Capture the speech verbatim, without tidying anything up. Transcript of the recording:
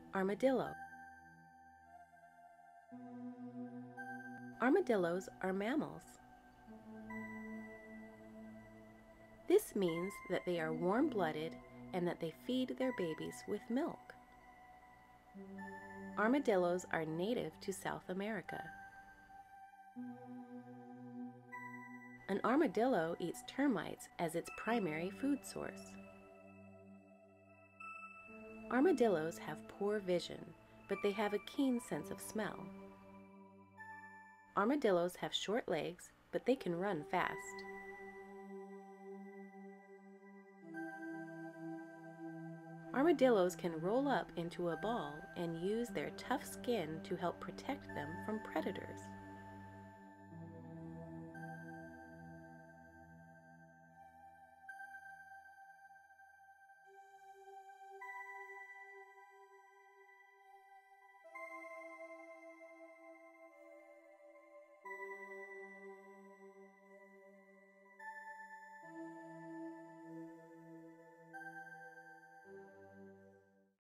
Armadillo. Armadillos are mammals. This means that they are warm-blooded and that they feed their babies with milk. Armadillos are native to South America. An armadillo eats termites as its primary food source. Armadillos have poor vision, but they have a keen sense of smell. Armadillos have short legs, but they can run fast. Armadillos can roll up into a ball and use their tough skin to help protect them from predators.